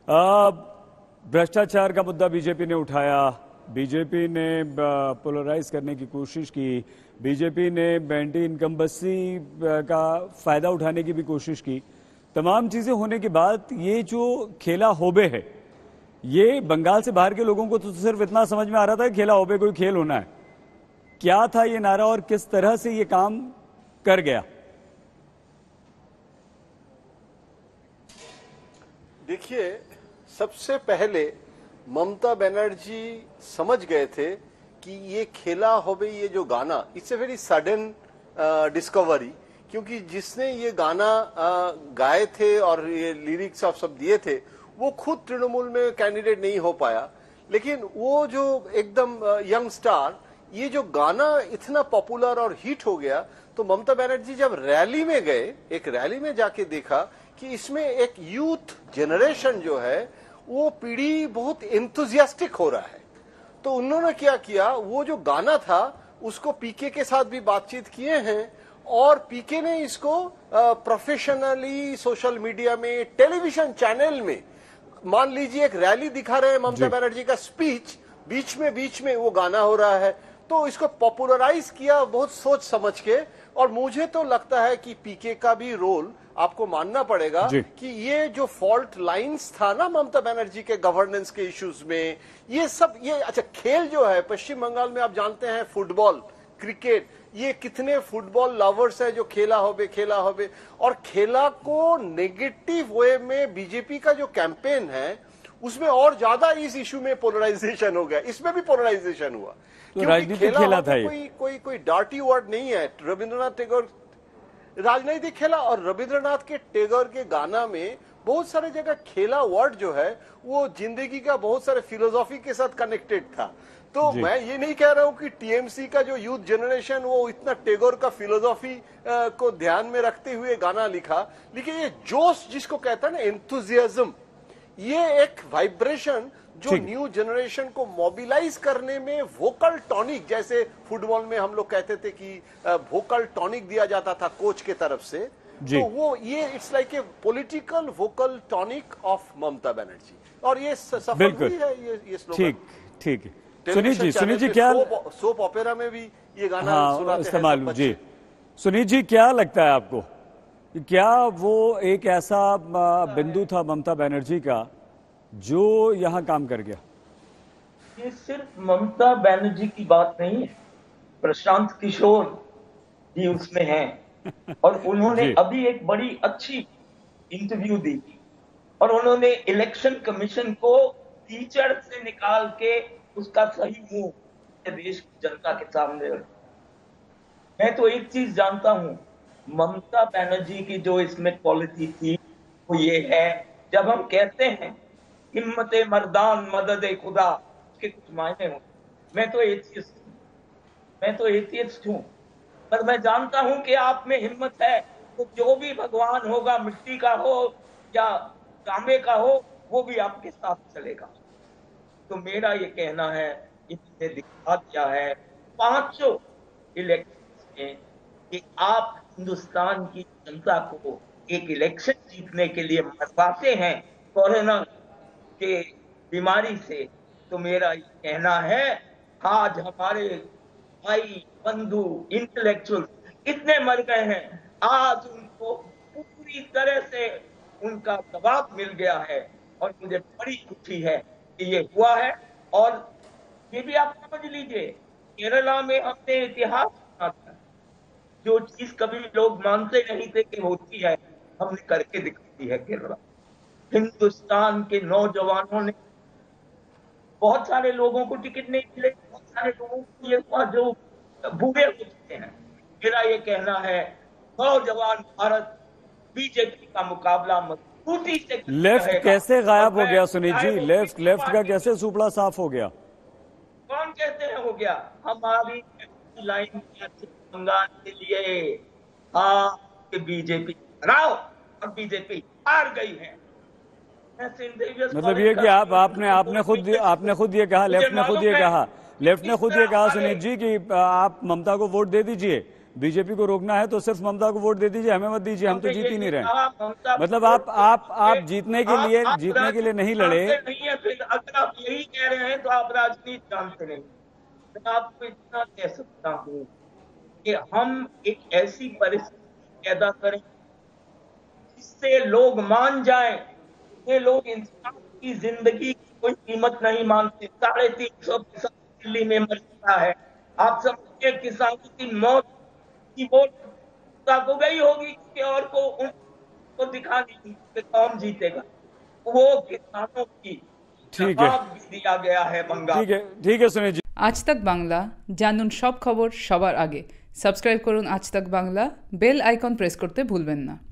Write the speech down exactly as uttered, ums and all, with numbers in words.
भ्रष्टाचार का मुद्दा बीजेपी ने उठाया, बीजेपी ने पोलराइज करने की कोशिश की, बीजेपी ने एंटी इनकम्बेंसी का फायदा उठाने की भी कोशिश की। तमाम चीजें होने के बाद ये जो खेला होबे है, ये बंगाल से बाहर के लोगों को तो सिर्फ इतना समझ में आ रहा था कि खेला होबे कोई खेल होना है। क्या था ये नारा और किस तरह से ये काम कर गया? देखिए, सबसे पहले ममता बनर्जी समझ गए थे कि ये खेला होबे, ये जो गाना, it's a very sudden discovery, क्योंकि जिसने ये गाना uh, गाए थे और ये लिरिक्स ऑफ सब दिए थे वो खुद तृणमूल में कैंडिडेट नहीं हो पाया, लेकिन वो जो एकदम यंग uh, स्टार, ये जो गाना इतना पॉपुलर और हिट हो गया, तो ममता बनर्जी जब रैली में गए, एक रैली में जाके देखा कि इसमें एक यूथ जनरेशन जो है वो पीढ़ी बहुत एंथुजियास्टिक हो रहा है। तो उन्होंने क्या किया, वो जो गाना था उसको पीके के साथ भी बातचीत किए हैं और पीके ने इसको प्रोफेशनली सोशल मीडिया में, टेलीविजन चैनल में, मान लीजिए एक रैली दिखा रहे हैं ममता बनर्जी का स्पीच, बीच में बीच में वो गाना हो रहा है, तो इसको पॉपुलराइज किया बहुत सोच समझ के। और मुझे तो लगता है कि पीके का भी रोल आपको मानना पड़ेगा कि ये जो फॉल्ट लाइंस था ना ममता बनर्जी के गवर्नेंस के इश्यूज में, ये सब, ये अच्छा खेल जो है पश्चिम बंगाल में आप जानते हैं, फुटबॉल, क्रिकेट, ये कितने फुटबॉल लवर्स है जो खेला होबे खेला होबे, और खेला को नेगेटिव वे में बीजेपी का जो कैंपेन है उसमें और ज्यादा इस इशू में पोलराइजेशन हो गया, इसमें भी पोलराइजेशन हुआ। तो राजनीतिक खेला था ये, कोई कोई कोई डार्टी वर्ड नहीं है। रविंद्रनाथ टैगोर राजनीतिक खेला, और रविंद्रनाथ के टैगोर के गाना में बहुत सारे जगह खेला वर्ड जो है वो जिंदगी का बहुत सारे फिलोसॉफी के साथ कनेक्टेड था। तो मैं ये नहीं कह रहा हूं कि टीएमसी का जो यूथ जनरेशन वो इतना टैगोर का फिलोसॉफी को ध्यान में रखते हुए गाना लिखा, लेकिन ये जोश जिसको कहता है ना, एंथुजियाज्म, ये एक वाइब्रेशन जो न्यू जनरेशन को मोबिलाइज करने में वोकल टॉनिक, जैसे फुटबॉल में हम लोग कहते थे कि वोकल टॉनिक दिया जाता था कोच के तरफ से, तो वो ये it's like a political vocal tonic of Mamata Banerjee, और ये सफल हुई है ये ये स्लोगन। ठीक ठीक है। सुनीत जी, सुनीत जी क्या सोप ओपेरा में भी ये गाना हाँ, सुनाते इस्तेमाल हैं जी। सुनीत जी क्या लगता है आपको, क्या वो एक ऐसा बिंदु था ममता बनर्जी का जो यहाँ काम कर गया? ये सिर्फ ममता बनर्जी की बात नहीं है, प्रशांत किशोर भी उसमें हैं और उन्होंने अभी एक बड़ी अच्छी इंटरव्यू दी और उन्होंने इलेक्शन कमीशन को टीचर से निकाल के उसका सही मुंह देश की जनता के सामने रखा। मैं तो एक चीज जानता हूं, ममता बनर्जी की जो इसमें क्वालिटी थी वो ये है, जब हम कहते हैं हिम्मते मर्दान मदद खुदा, उसके कुछ मायने हो। मैं तो एथियस्ट हूं, मैं तो एथियस्ट हूं, पर मैं जानता हूं कि आप में हिम्मत है, तो जो भी भगवान होगा, मिट्टी का हो या तांबे का हो, वो भी आपके साथ चलेगा। तो मेरा ये कहना है, इन्होंने दिखा दिया है पांचों इलेक्शन में कि आप हिंदुस्तान की जनता को एक इलेक्शन जीतने के लिए मरवाते हैं कोरोना के बीमारी से। तो मेरा ये कहना है, आज हमारे भाई बंधु इंटेलेक्चुअल इतने मर गए हैं, आज उनको पूरी तरह से उनका जवाब मिल गया है और मुझे बड़ी खुशी है कि ये हुआ है। और ये भी आप समझ लीजिए, केरला में हमने इतिहास सुना था, जो चीज कभी लोग मानते नहीं थे कि होती है, हमने करके दिखाई है केरला। हिंदुस्तान के नौजवानों ने, बहुत सारे लोगों को टिकट नहीं मिले, बहुत सारे लोगों को ये हुआ जो बूढ़े हो चुके हैं। मेरा ये कहना है, नौजवान भारत बीजेपी का मुकाबला मजबूती से लेफ्ट कैसे गायब हो गया सुनीत जी? लेफ्ट लेफ्ट का कैसे सुपड़ा साफ हो गया? कौन कहते हैं हो गया? हमारी लाइन बंगाल के लिए हाँ बीजेपी हराओ, और बीजेपी हार गई है। मतलब ये कि आप आपने आपने खुद आपने खुद ये कहा, लेफ्ट ने खुद ये कहा, लेफ्ट ने खुद ये कहा सुनीत जी कि आप ममता को वोट दे दीजिए, बीजेपी को रोकना है तो सिर्फ ममता को वोट दे दीजिए, हमें मत दीजिए, हम तो जीत ही नहीं रहे। ममता मतलब आप आप आप जीतने के लिए आप जीतने के लिए नहीं लड़े। जानते नहीं है, फिर अगर आप यही कह रहे हैं तो आप राजनीति जानते नहीं। मैं आपको इतना कह सकता हूँ कि हम एक ऐसी परिस्थिति पैदा करें जिससे लोग मान जाएं, ये लोग इंसान की जिंदगी की कोई कीमत नहीं मानते। साढ़े तीन सौ किसान दिल्ली में मर चुका है। आप समझिए किसानों की मौत की वोट को गई होगी कि और को उनको दिखानी कि कौन जीतेगा, वो किसानों की ठीक है, जवाब भी दिया गया है बंगाल। ठीक है, ठीक है सुनील जी। আজ তাক বাংলা, জানুন সব খবর সবার আগে। সাবস্ক্রাইব করুন আজ তাক বাংলা, বেল আইকন প্রেস করতে ভুলবেন না।